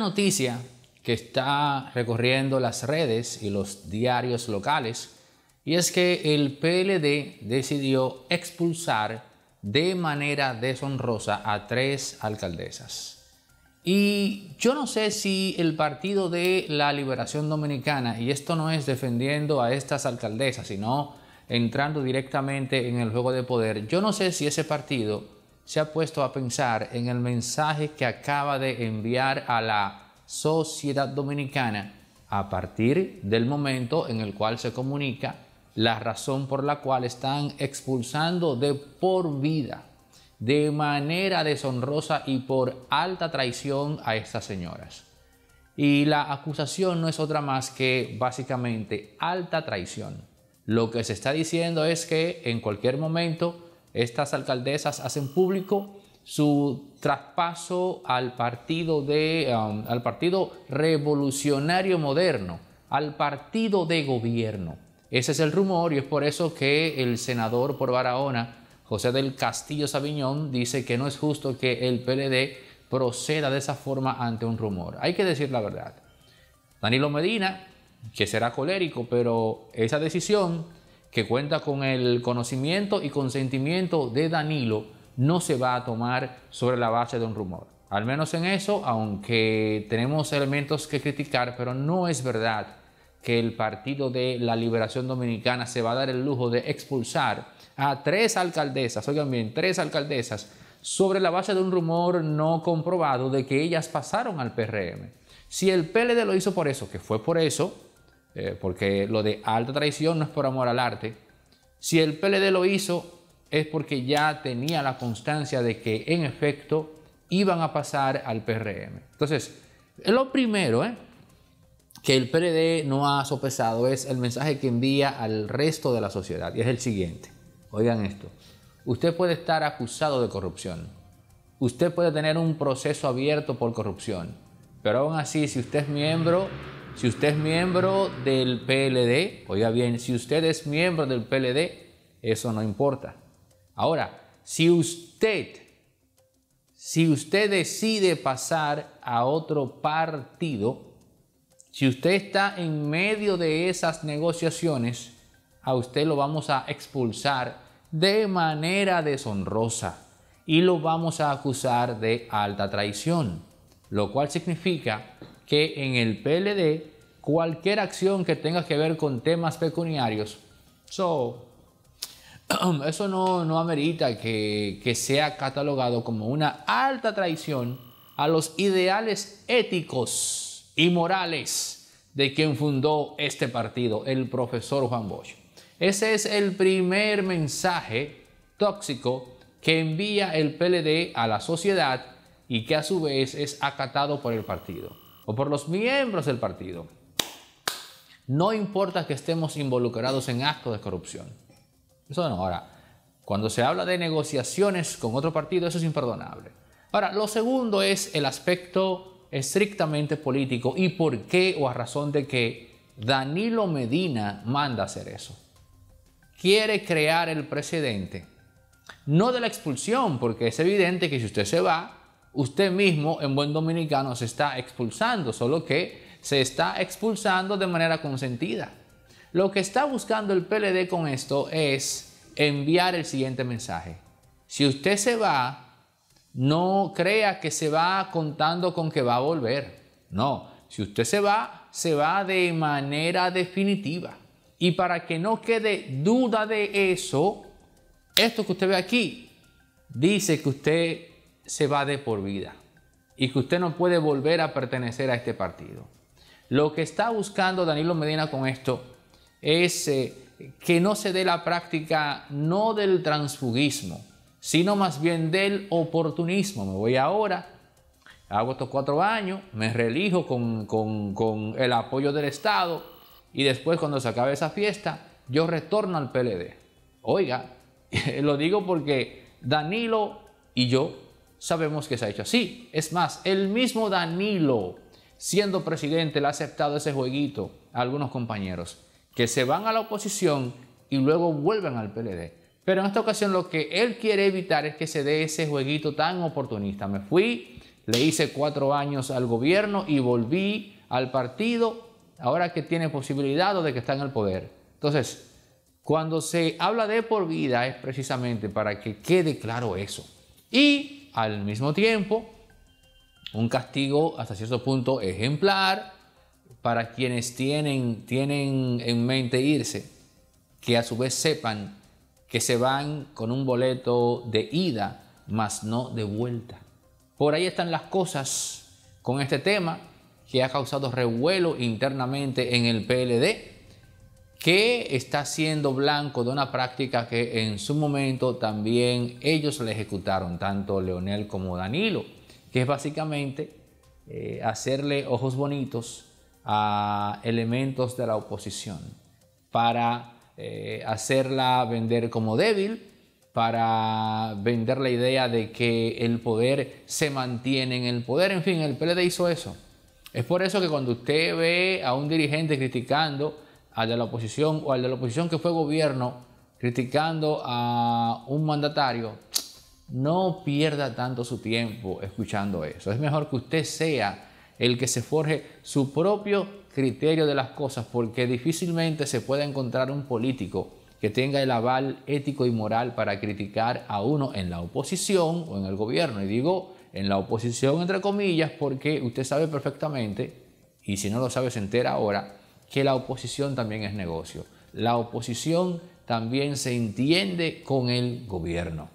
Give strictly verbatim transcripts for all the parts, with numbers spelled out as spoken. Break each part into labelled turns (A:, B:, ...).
A: noticia que está recorriendo las redes y los diarios locales, y es que el P L D decidió expulsar de manera deshonrosa a tres alcaldesas. Y yo no sé si el Partido de la Liberación Dominicana, y esto no es defendiendo a estas alcaldesas, sino entrando directamente en el juego de poder, yo no sé si ese partido se ha puesto a pensar en el mensaje que acaba de enviar a la sociedad dominicana a partir del momento en el cual se comunica la razón por la cual están expulsando de por vida, de manera deshonrosa y por alta traición a estas señoras. Y la acusación no es otra más que básicamente alta traición. Lo que se está diciendo es que en cualquier momento estas alcaldesas hacen público su traspaso al partido, de, um, al partido revolucionario moderno, al partido de gobierno. Ese es el rumor y es por eso que el senador por Barahona, José del Castillo Sabiñón, dice que no es justo que el P L D proceda de esa forma ante un rumor. Hay que decir la verdad. Danilo Medina, que será colérico, pero esa decisión que cuenta con el conocimiento y consentimiento de Danilo no se va a tomar sobre la base de un rumor. Al menos en eso, aunque tenemos elementos que criticar, pero no es verdad que el Partido de la Liberación Dominicana se va a dar el lujo de expulsar a tres alcaldesas, oigan bien, tres alcaldesas, sobre la base de un rumor no comprobado de que ellas pasaron al P R M. Si el P L D lo hizo por eso, que fue por eso, eh, porque lo de alta traición no es por amor al arte, si el P L D lo hizo es porque ya tenía la constancia de que en efecto iban a pasar al P R M. Entonces, lo primero ¿eh? que el P L D no ha sopesado es el mensaje que envía al resto de la sociedad, y es el siguiente. Oigan esto, usted puede estar acusado de corrupción, usted puede tener un proceso abierto por corrupción, pero aún así, si usted es miembro, si usted es miembro del P L D, oiga bien, si usted es miembro del P L D, eso no importa. Ahora, si usted, si usted decide pasar a otro partido, si usted está en medio de esas negociaciones, a usted lo vamos a expulsar de manera deshonrosa y lo vamos a acusar de alta traición, lo cual significa que en el P L D cualquier acción que tenga que ver con temas pecuniarios, so, eso no, no amerita que, que sea catalogado como una alta traición a los ideales éticos y morales de quien fundó este partido, el profesor Juan Bosch. Ese es el primer mensaje tóxico que envía el P L D a la sociedad y que a su vez es acatado por el partido o por los miembros del partido. No importa que estemos involucrados en actos de corrupción. Eso no. Ahora, cuando se habla de negociaciones con otro partido, eso es imperdonable. Ahora, lo segundo es el aspecto estrictamente político y por qué o a razón de que Danilo Medina manda hacer eso. Quiere crear el precedente, no de la expulsión, porque es evidente que si usted se va, usted mismo en buen dominicano se está expulsando, solo que se está expulsando de manera consentida. Lo que está buscando el P L D con esto es enviar el siguiente mensaje. Si usted se va, no crea que se va contando con que va a volver. No, si usted se va, se va de manera definitiva. Y para que no quede duda de eso, esto que usted ve aquí dice que usted se va de por vida y que usted no puede volver a pertenecer a este partido. Lo que está buscando Danilo Medina con esto es eh, que no se dé la práctica no del transfugismo, sino más bien del oportunismo. Me voy ahora, hago estos cuatro años, me reelijo con, con, con el apoyo del Estado y después cuando se acabe esa fiesta, yo retorno al P L D. Oiga, lo digo porque Danilo y yo sabemos que se ha hecho así. Es más, el mismo Danilo, siendo presidente, le ha aceptado ese jueguito a algunos compañeros que se van a la oposición y luego vuelven al P L D. Pero en esta ocasión lo que él quiere evitar es que se dé ese jueguito tan oportunista. Me fui le hice cuatro años al gobierno y volví al partido ahora que tiene posibilidad o de que está en el poder. Entonces, cuando se habla de por vida es precisamente para que quede claro eso. Y al mismo tiempo, un castigo hasta cierto punto ejemplar para quienes tienen, tienen en mente irse, que a su vez sepan que se van con un boleto de ida, más no de vuelta. Por ahí están las cosas con este tema que ha causado revuelo internamente en el P L D, que está siendo blanco de una práctica que en su momento también ellos le ejecutaron, tanto Leonel como Danilo, que es básicamente eh, hacerle ojos bonitos a elementos de la oposición para eh, hacerla vender como débil, para vender la idea de que el poder se mantiene en el poder. En fin, el P L D hizo eso. Es por eso que cuando usted ve a un dirigente criticando al de la oposición o al de la oposición que fue gobierno, criticando a un mandatario, no pierda tanto su tiempo escuchando eso. Es mejor que usted sea el que se forje su propio criterio de las cosas, porque difícilmente se puede encontrar un político que tenga el aval ético y moral para criticar a uno en la oposición o en el gobierno. Y digo en la oposición entre comillas porque usted sabe perfectamente, y si no lo sabe se entera ahora, que la oposición también es negocio. La oposición también se entiende con el gobierno.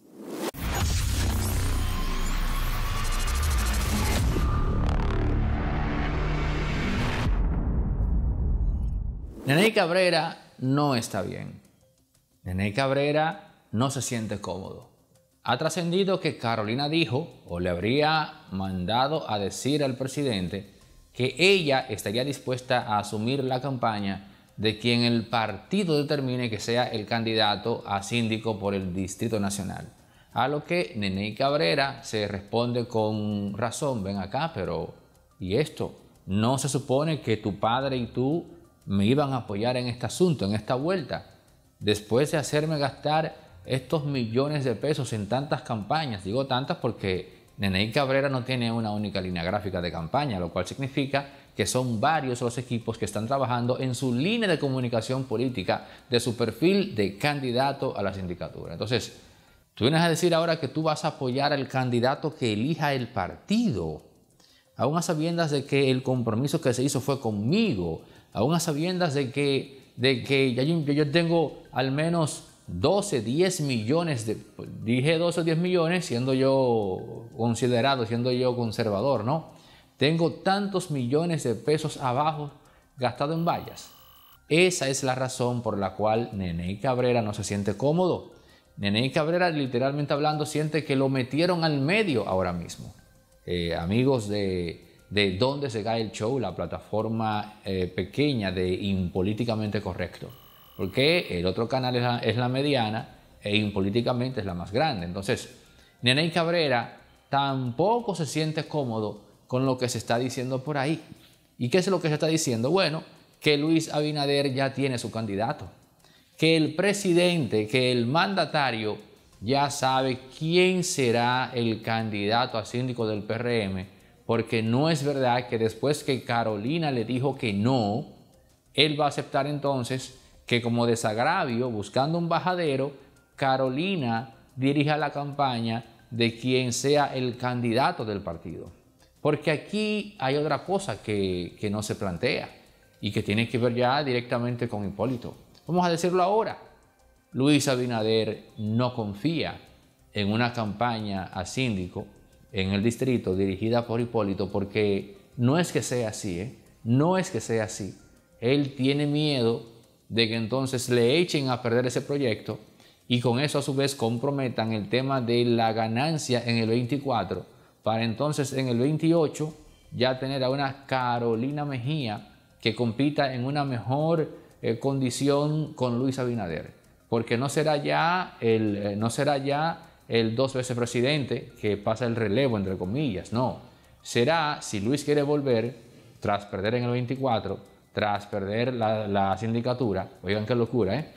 A: Neney Cabrera no está bien. Neney Cabrera no se siente cómodo. Ha trascendido que Carolina dijo o le habría mandado a decir al presidente que ella estaría dispuesta a asumir la campaña de quien el partido determine que sea el candidato a síndico por el Distrito Nacional. A lo que Neney Cabrera se responde con razón: ven acá, pero ¿y esto? ¿No se supone que tu padre y tú me iban a apoyar en este asunto, en esta vuelta? Después de hacerme gastar estos millones de pesos en tantas campañas, digo tantas porque Neney Cabrera no tiene una única línea gráfica de campaña, lo cual significa que son varios los equipos que están trabajando en su línea de comunicación política de su perfil de candidato a la sindicatura. Entonces, tú vienes a decir ahora que tú vas a apoyar al candidato que elija el partido, aún a sabiendas de que el compromiso que se hizo fue conmigo, aún a sabiendas de que, de que ya yo, yo tengo al menos doce, diez millones, de, dije doce o diez millones siendo yo considerado, siendo yo conservador, ¿no? Tengo tantos millones de pesos abajo gastado en vallas. Esa es la razón por la cual Neney Cabrera no se siente cómodo. Neney Cabrera, literalmente hablando, siente que lo metieron al medio ahora mismo. Eh, amigos de... de Donde se cae el show, la plataforma eh, pequeña de Impolíticamente Correcto. Porque el otro canal es la, es la mediana e Impolíticamente es la más grande. Entonces, Neney Cabrera tampoco se siente cómodo con lo que se está diciendo por ahí. ¿Y qué es lo que se está diciendo? Bueno, que Luis Abinader ya tiene su candidato. Que el presidente, que el mandatario ya sabe quién será el candidato a síndico del P R M, porque no es verdad que después que Carolina le dijo que no, él va a aceptar entonces que como desagravio, buscando un bajadero, Carolina dirija la campaña de quien sea el candidato del partido. Porque aquí hay otra cosa que, que no se plantea y que tiene que ver ya directamente con Hipólito. Vamos a decirlo ahora. Luis Abinader no confía en una campaña a síndico en el distrito dirigida por Hipólito, porque no es que sea así, ¿eh? No es que sea así. Él tiene miedo de que entonces le echen a perder ese proyecto y con eso a su vez comprometan el tema de la ganancia en el veinticuatro, para entonces en el veintiocho ya tener a una Carolina Mejía que compita en una mejor eh, condición con Luis Abinader, porque no será ya el, eh, no será ya el dos veces presidente que pasa el relevo, entre comillas, no. Será, si Luis quiere volver, tras perder en el veinticuatro, tras perder la, la sindicatura, oigan qué locura, ¿eh?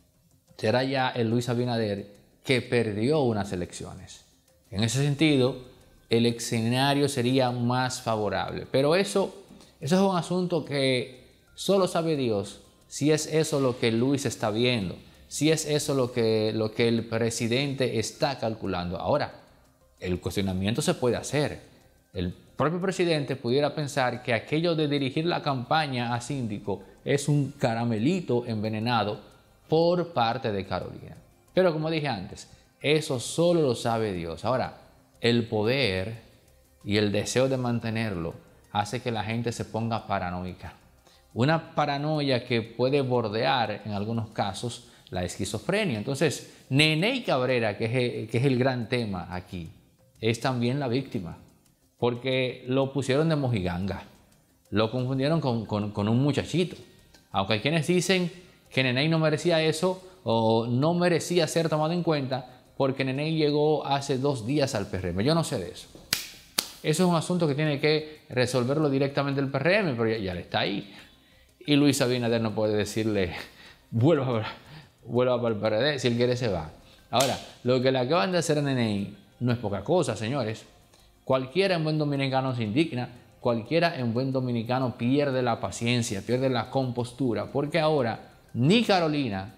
A: Será ya el Luis Abinader que perdió unas elecciones. En ese sentido, el escenario sería más favorable. Pero eso, eso es un asunto que solo sabe Dios si es eso lo que Luis está viendo, si es eso lo que, lo que el presidente está calculando. Ahora, el cuestionamiento se puede hacer. El propio presidente pudiera pensar que aquello de dirigir la campaña a síndico es un caramelito envenenado por parte de Carolina. Pero como dije antes, eso solo lo sabe Dios. Ahora, el poder y el deseo de mantenerlo hace que la gente se ponga paranoica. Una paranoia que puede bordear en algunos casos la esquizofrenia. Entonces, Neney Cabrera, que es, el, que es el gran tema aquí, es también la víctima, porque lo pusieron de mojiganga, lo confundieron con, con, con un muchachito. Aunque hay quienes dicen que Neney no merecía eso o no merecía ser tomado en cuenta porque Neney llegó hace dos días al P R M. Yo no sé de eso. Eso es un asunto que tiene que resolverlo directamente el P R M, pero ya, ya le está ahí. Y Luis Abinader no puede decirle, vuelva, vuelva para el P R D, si él quiere se va. Ahora, lo que le acaban de hacer a Neney no es poca cosa, señores. Cualquiera en buen dominicano se indigna, cualquiera en buen dominicano pierde la paciencia, pierde la compostura, porque ahora ni Carolina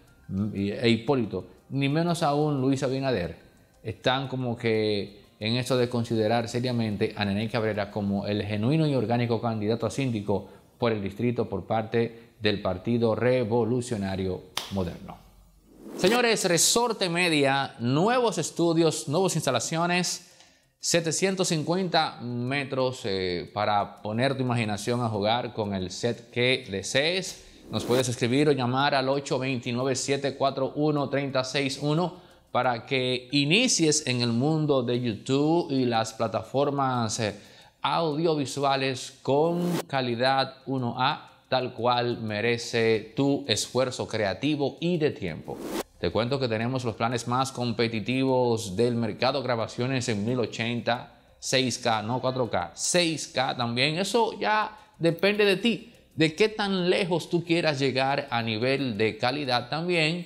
A: e Hipólito, ni menos aún Luis Abinader, están como que en eso de considerar seriamente a Neney Cabrera como el genuino y orgánico candidato a síndico por el distrito por parte del Partido Revolucionario Moderno. Señores, Resorte Media, nuevos estudios, nuevas instalaciones, setecientos cincuenta metros eh, para poner tu imaginación a jugar con el set que desees. Nos puedes escribir o llamar al ocho dos nueve, siete cuatro uno, tres cero seis uno para que inicies en el mundo de YouTube y las plataformas eh, audiovisuales con calidad uno A, tal cual merece tu esfuerzo creativo y de tiempo. Te cuento que tenemos los planes más competitivos del mercado, grabaciones en mil ochenta, seis K, no cuatro K, seis K también. Eso ya depende de ti, de qué tan lejos tú quieras llegar a nivel de calidad también.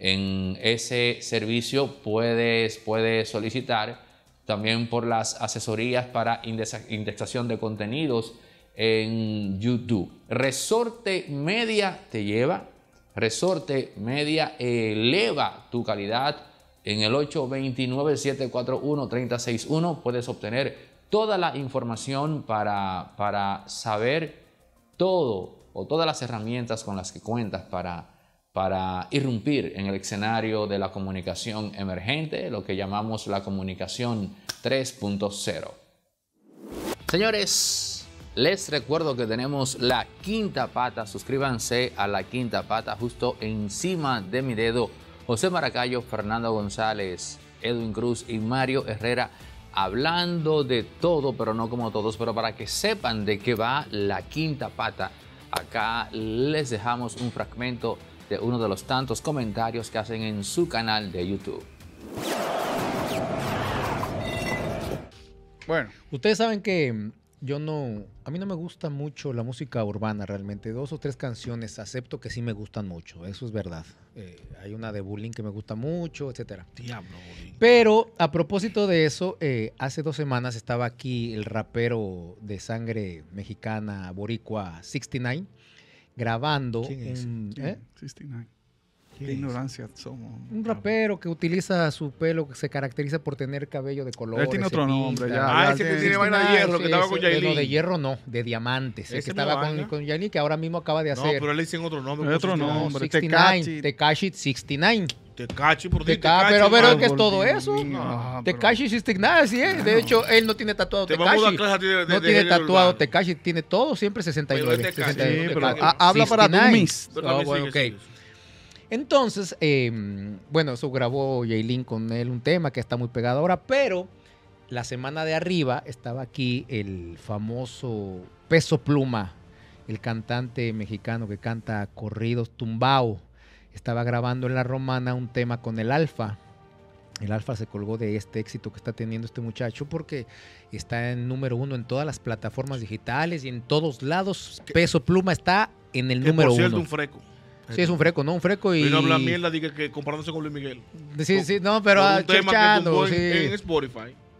A: En ese servicio puedes, puedes solicitar también por las asesorías para indexación de contenidos en YouTube. Resorte Media te lleva, Resorte Media eleva tu calidad. En el ocho dos nueve, siete cuatro uno, tres cero seis uno puedes obtener toda la información para, para saber todo o todas las herramientas con las que cuentas para, para irrumpir en el escenario de la comunicación emergente, lo que llamamos la comunicación tres punto cero. Señores, les recuerdo que tenemos La Quinta Pata. Suscríbanse a La Quinta Pata justo encima de mi dedo. José Maracayo, Fernando González, Edwin Cruz y Mario Herrera hablando de todo, pero no como todos, pero para que sepan de qué va La Quinta Pata. Acá les dejamos un fragmento de uno de los tantos comentarios que hacen en su canal de YouTube.
B: Bueno, ustedes saben que yo no, a mí no me gusta mucho la música urbana realmente. Dos o tres canciones acepto que sí me gustan mucho, eso es verdad. Eh, hay una de Bulín que me gusta mucho, etcétera.
C: Diablo, Bulín.
B: Pero a propósito de eso, eh, hace dos semanas estaba aquí el rapero de sangre mexicana boricua sesenta y nueve grabando
C: ¿Quién es?
B: un,
C: ¿Quién?
B: ¿eh?
C: sesenta y nueve. Qué ignorancia somos.
B: Un rapero que utiliza su pelo, que se caracteriza por tener cabello de color.
C: Él tiene otro nombre, ya.
D: Ah,
C: ya
D: ese que
C: tiene-
D: tiene vaina de hierro, que estaba con
B: ese-
D: Yailin.
B: No, de hierro no, de diamantes. El
D: Ese
B: que
D: no
B: estaba
D: vaina.
B: con, con Yailin, que ahora mismo acaba de
D: No,
B: hacer.
D: pero él le dicen otro nombre.
C: Es otro
D: ¿cómo se llama?
C: nombre.
B: sesenta y nueve, Tekashi sesenta y nueve.
D: Tecachi, por ti,
B: Teca- pero pero es que es
C: Árbol,
B: todo
C: Dios
B: eso.
C: mío. Ah, pero-
B: Tekashi sesenta y nueve, sí es. De hecho, él no tiene tatuado
D: Te vamos a dar
B: Tekashi.
D: clase a ti de- de-
B: No
D: de
B: tiene
D: género
B: tatuado
D: urbano.
B: Tekashi, tiene todo siempre sesenta y nueve.
D: Pero es Tekashi,
B: sesenta y nueve.
C: sí, pero
B: Ah,
C: ha- habla para tu
B: sesenta y nueve.
C: miss.
D: Pero
B: Oh,
D: también
B: bueno,
D: sigue,
B: ok.
D: sigue.
B: Entonces, eh, bueno, eso grabó Yailin con él un tema que está muy pegado ahora, pero la semana de arriba estaba aquí el famoso Peso Pluma, el cantante mexicano que canta corridos tumbao. Estaba grabando en La Romana un tema con el Alfa. El Alfa se colgó de este éxito que está teniendo este muchacho porque está en número uno en todas las plataformas digitales y en todos lados. Peso Pluma está en el
D: Que,
B: número
D: por cierto,
B: uno.
D: un freco.
B: Sí, es un freco, ¿no? Un freco y...
D: Y no habla mierda diga que comparándose con Luis Miguel.
B: Sí, sí, no, pero
D: Por
B: ah,
D: un tema que
B: cherchando,
D: tumbó en,
B: sí.
D: en Spotify.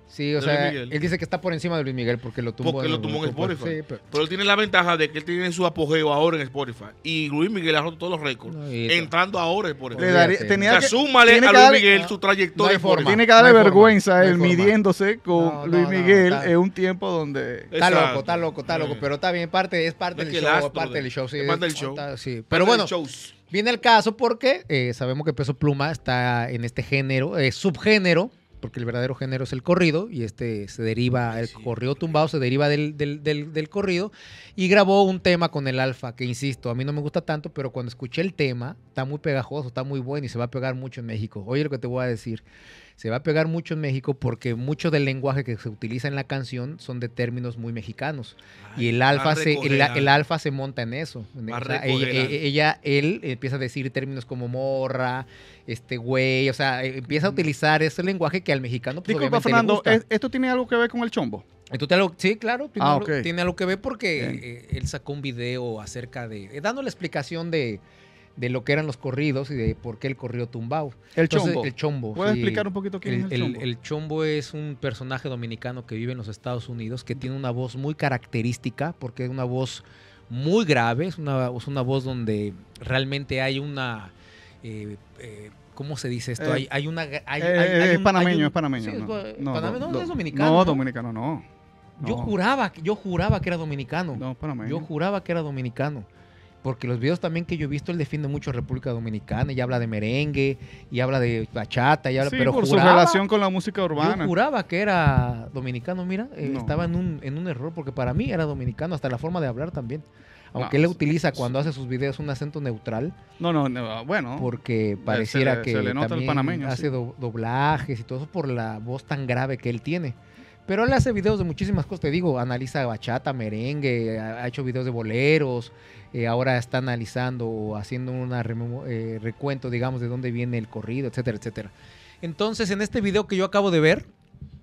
B: Sí, o
D: de
B: sea,
D: Luis Miguel.
B: él dice que está por encima de Luis Miguel porque lo tumbó.
D: Porque lo tumbó en Spotify.
B: Sí, pero,
D: Pero él tiene la ventaja de que él tiene su apogeo ahora en Spotify. Y Luis Miguel ha roto todos los récords.
B: No, y-
D: entrando ahora en Spotify.
C: Le daría-
B: Olvídate,
C: tenía
D: O sea,
C: que,
D: súmale
C: tiene
D: a
C: que
D: Luis
C: darle-
D: Miguel
B: no,
D: su
B: no
D: trayectoria.
B: hay
D: en
B: forma.
D: Spotify.
C: tiene que darle
B: No hay forma,
C: vergüenza a
B: no hay
C: él
B: forma.
C: midiéndose con
B: No, no,
C: Luis
B: no,
C: Miguel
B: está-
C: en un tiempo donde...
B: Está
D: Exacto.
B: loco, está loco, está loco,
D: Sí.
B: pero está bien, parte, es parte
D: Es
B: del
D: que el
B: show, es
D: astro
B: parte
D: de-
B: del show, sí.
D: es parte del show.
B: está- sí.
D: Parte
B: Pero
D: de
B: bueno,
D: shows.
B: viene el caso porque eh, sabemos que Peso Pluma está en este género, eh, subgénero, porque el verdadero género es el corrido, y este se deriva, el
D: Sí.
B: corrido tumbado se deriva del, del, del, del corrido, y grabó un tema con el Alfa, que insisto, a mí no me gusta tanto, pero cuando escuché el tema, está muy pegajoso, está muy bueno y se va a pegar mucho en México. Oye lo que te voy a decir, se va a pegar mucho en México porque mucho del lenguaje que se utiliza en la canción son de términos muy mexicanos. Y el
D: Va a
B: alfa, se, el,
D: recoger
B: el
D: algo.
B: alfa se monta en eso.
D: Va a
B: O sea,
D: recoger
B: ella,
D: algo.
B: ella- él empieza a decir términos como morra, este güey, o sea, eh, empieza a utilizar ese lenguaje que al mexicano pues,
C: Disculpa,
B: obviamente le
C: Fernando,
B: gusta.
C: ¿es- ¿esto tiene algo que ver con el chombo?
B: Entonces, algo- sí, claro, tiene,
C: Ah,
B: algo,
C: ok.
B: tiene algo que ver porque
C: Bien.
B: eh, él sacó un video acerca de, eh, dando la explicación de, de lo que eran los corridos y de por qué el corrido tumbado.
C: El
B: Entonces,
C: chombo.
B: El chombo.
C: ¿Puedes
B: sí.
C: explicar un poquito quién
B: El,
C: es el
B: el-
C: chombo?
B: el chombo es un personaje dominicano que vive en los Estados Unidos, que tiene una voz muy característica, porque es una voz muy grave, es una, es una voz donde realmente hay una... eh, eh, ¿Cómo se dice esto?
C: Eh,
B: hay, hay una... Hay,
C: Eh,
B: hay-
C: eh,
B: hay
C: es
B: un-
C: panameño,
B: hay un-
C: es panameño.
B: sí, es
C: no,
B: pa-
C: no,
B: panameño, no,
C: do-
B: es dominicano.
C: No,
B: ¿no?
C: dominicano no.
B: Yo
C: No.
B: juraba, yo juraba que era dominicano.
C: No, panameño.
B: Yo juraba que era dominicano. Porque los videos también que yo he visto, él defiende mucho a República Dominicana y habla de merengue, y habla de bachata, y habla,
C: Sí,
B: pero
C: por
B: juraba,
C: su relación con la música
B: yo
C: urbana.
B: juraba que era dominicano, mira, eh,
C: No.
B: estaba en un, en un error, porque para mí era dominicano, hasta la forma de hablar también. Aunque
C: No,
B: él
C: sí,
B: utiliza
C: sí.
B: cuando hace sus videos un acento neutral,
C: No, no, no, bueno.
B: porque pareciera
C: le-
B: que
C: se le nota el
B: también
C: panameño,
B: hace
C: sí.
B: do- doblajes y todo eso por la voz tan grave que él tiene. Pero él hace videos de muchísimas cosas, te digo, analiza bachata, merengue, ha ha hecho videos de boleros, eh, ahora está analizando o haciendo un recuento, digamos, de dónde viene el corrido, etcétera, etcétera. Entonces, en este video que yo acabo de ver,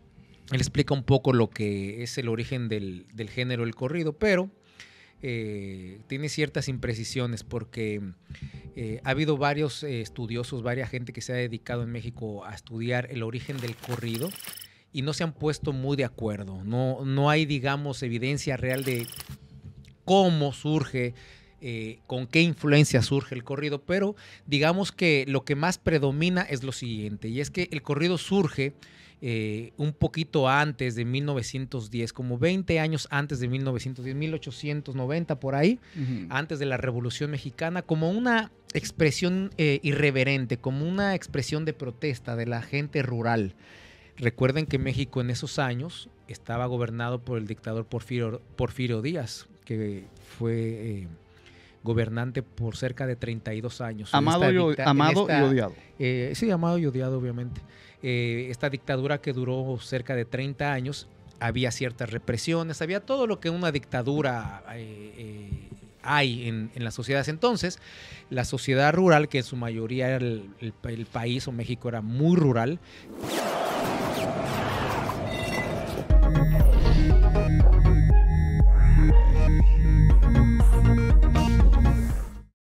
B: él explica un poco lo que es el origen del, del género el corrido, pero eh, tiene ciertas imprecisiones porque eh, ha habido varios eh, estudiosos, varias gente que se ha dedicado en México a estudiar el origen del corrido y no se han puesto muy de acuerdo. No, no hay, digamos, evidencia real de cómo surge, eh, con qué influencia surge el corrido, pero digamos que lo que más predomina es lo siguiente, y es que el corrido surge eh, un poquito antes de mil novecientos diez, como veinte años antes de mil novecientos diez, mil ochocientos noventa por ahí,
C: Ujú.
B: antes de la Revolución Mexicana, como una expresión eh, irreverente, como una expresión de protesta de la gente rural. Recuerden que México en esos años estaba gobernado por el dictador Porfirio, Porfirio Díaz, que fue eh, gobernante por cerca de treinta y dos años. En
C: Amado,
B: esta
C: y, o-
B: dicta- en
C: amado
B: esta-
C: y odiado.
B: eh, sí, amado y odiado, obviamente. Eh, esta dictadura que duró cerca de treinta años, había ciertas represiones, había todo lo que una dictadura eh, eh, hay en, en las sociedades. Entonces, la sociedad rural, que en su mayoría era el, el- el país o México era muy rural,